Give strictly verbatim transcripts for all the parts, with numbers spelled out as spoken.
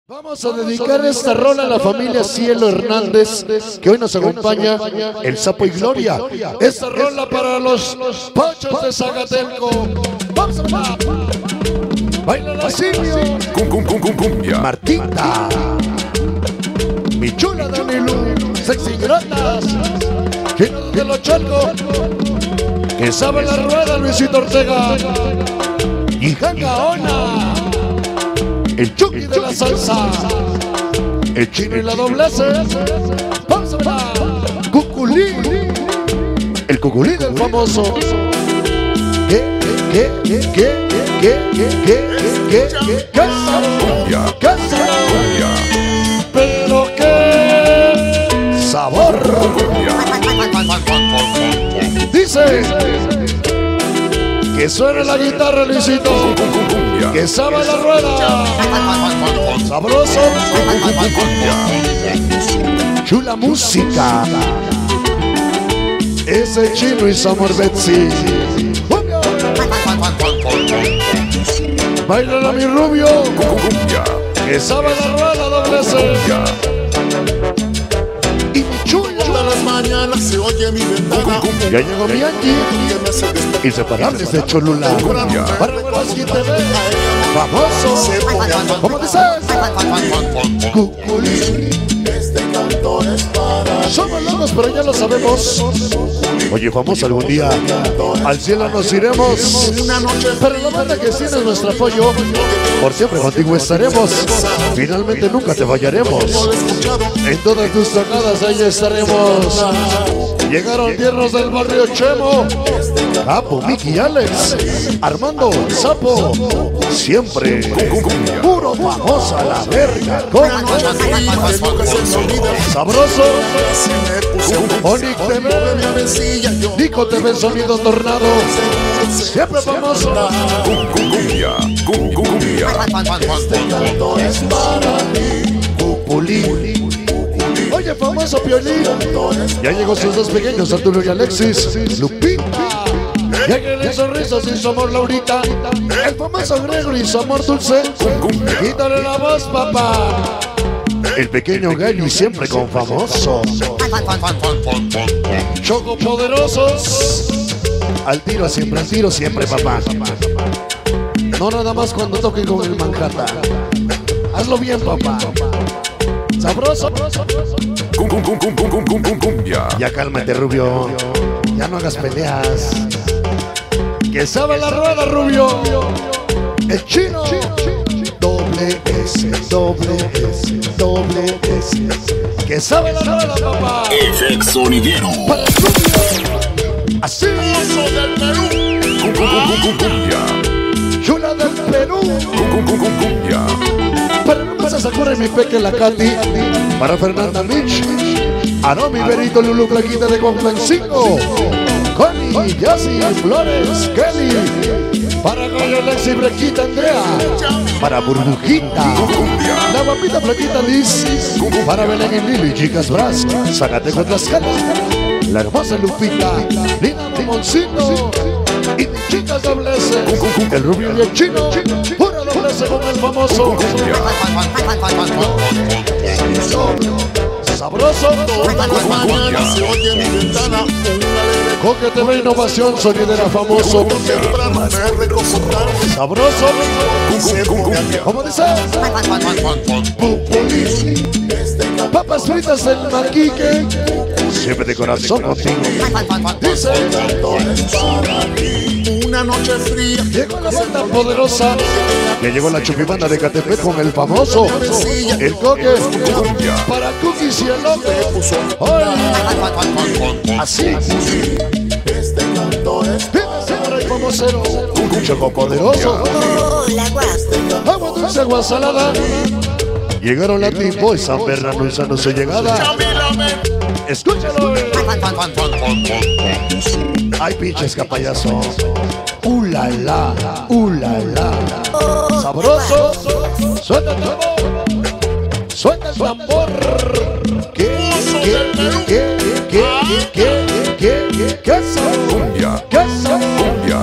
Vamos a dedicar esta rola a la familia Cielo Hernández, que hoy nos acompaña, el Sapo y Gloria. Esta rola para los Pachos de Zagatelco. Vamos a bailar. Baila la simio. Cum, cum, cum, cum, cumbia. Martita. Mi chula Danilu. Sexy Gratas. Chino de los Chalco. Que sabe la rueda Luisito Ortega. Y Jangaona. El Chucky de la salsa, el Chino y la doblece. Vamos a ver. Cuculí, el Cuculí del famoso. ¿Qué, qué, qué, qué, qué, qué, qué, qué, qué, qué, Cumbia, qué sabor? cumbia, Pero qué sabor. cumbia. Dice que suene la guitarra, Luisito. Cum, cum, cum, cumbia. Que sabe la rueda. Sabroso. Cum, cum, cum, cumbia. Chula música. Ese Chino y su amor Betsy. Baila mi rubio. Cum, cum, cumbia. Que sabe la rueda doble C. Cumbia. Y mi chula. Todas las mañanas se oye mi ventana. Ya llegó mi Angie. Que me hace despertar. Inseparables de Cholula. Cumbia. Para Velasquez T V. Famoso. Se pone a ¿Cómo dices? Cuculí. Este canto es para Somos locos, pero ya lo sabemos. Oye, famoso, algún día al cielo nos iremos. una noche. Pero la banda que tiene nuestro apoyo, por siempre contigo estaremos. Finalmente nunca te fallaremos. En todas tus tocadas ahí estaremos. Llegaron tiernos del barrio Chemo, Capo, Miki y Alex, Armando, Sapo, siempre puro famosa la verga. Con sabroso, Onic T V, Nico T V, Sonido Tornado, siempre famoso. Cum, cum, cumbia. Cum, cum, cumbia. Cuculí. Oye, famoso Piolín, ya llegó sus dos pequeños, Arturo y Alexis. Lupita, lleguen sonrisas y su amor Laurita. El famoso Gregory y su amor Dulce. Quítale la voz, papá. El pequeño Gallo y siempre con famoso. Choco poderosos. Al tiro siempre, al tiro siempre, papá. No nada más cuando toquen con el Manhattan. Hazlo bien, papá. Sabroso. Cum, cum, cum, cum, cum, cum, cum, cum, cumbia. Ya cálmate, Rubio. Ya no hagas peleas. Que sabe la rueda, Rubio. El Chino. Doble S, doble S, doble S. Que sabe la rueda, papá. Efecto sonidero. Para el Rubio. Así. Cum, cum, cum, cum, cum, cumbia. Chula del Perú. Cum, cum, cum, cum, cumbia. Para no pasar a correr mi peque la Katy. Para Fernanda Mitch. Aromi, Berito, Lulu, Plaquita de Conflancingo. Connie, Yassi, Flores, Kelly. Para Goyo, Alexi, Brequita, Andrea. Para Burbujita. La guapita Plaquita Liz. Para Belén y Lili, chicas Bras. Zacatecos, Tlaxcala. La hermosa Lupita. Lina Mamoncito. Y mis chicas doblece. El Rubio y el Chino. Pura doblece con el famoso. Sabroso. Todas las mañanas se oye mi ventana. Coque T V Innovación, sonidera famoso. Temprano me recostaron. Sabroso. ¿Cómo dice? Pupulí. Papas fritas del Maquique. Siempre de corazón contigo. Dice. Una noche fría. Llegó la banda poderosa. Ya llegó la chupibanda de Catepec con el famoso. El Coque. Para Cookies y el Loco. Hoy. Así. Este canto es Siempre hay famosero. Un choco poderoso. Agua dulce, agua salada. Llegaron la Timbo y San Bernardo y Sano su llegada. Escúchalo. Ay, pinches capayazo. Uh la la, uh la la. Sabroso. Suelta el tambor. Suelta el tambor. ¿Qué, qué, qué, qué, qué, qué, qué, qué, qué sabor? Cumbia. ¿Qué sabor? Cumbia.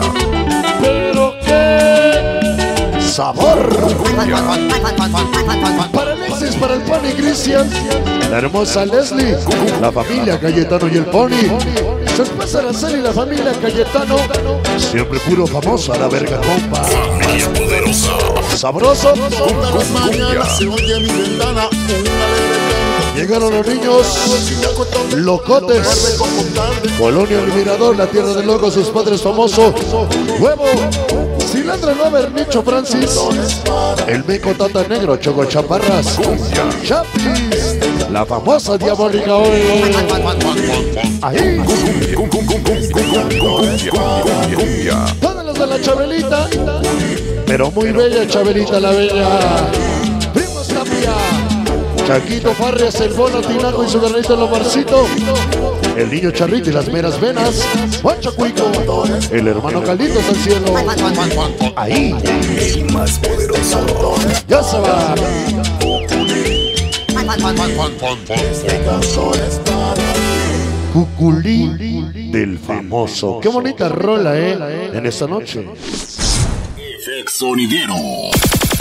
Pero qué sabor. Cumbia. Para el para el Pony Cristian, la hermosa Leslie, la familia Cayetano y el Pony, su esposa Araceli y la familia Cayetano, siempre puro famoso a la verga compa. Familia poderosa. Sabroso. Todas las mañanas se oye en mi ventana un alegre canto. Llegaron los niños locotes. Colonia El Mirador, la tierra del loco, sus padres famosos. Huevo, cilantro nueva, Ernicho Francis, el meco Tata Negro, Choco Chaparras, Chapis, la famosa diabólica hoy. Ahí, todos los de la Chabelita, pero muy bella Chabelita la bella. Primos Tapia, Chaquito Farrias, el Bono Tinaco y su granito en los barcitos, el niño Charrito y las meras venas, Juancho Cuico, el hermano Calitos al cielo. Ahí, El más poderoso. ya se va. Cuculí del famoso. Qué bonita rola, eh, en esta noche. Efecto sonidero.